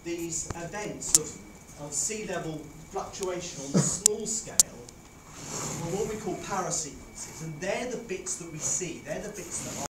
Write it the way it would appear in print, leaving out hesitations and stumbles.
these events of sea level fluctuation on a small scale are what we call parasequences, and they're the bits that we see. They're the bits that are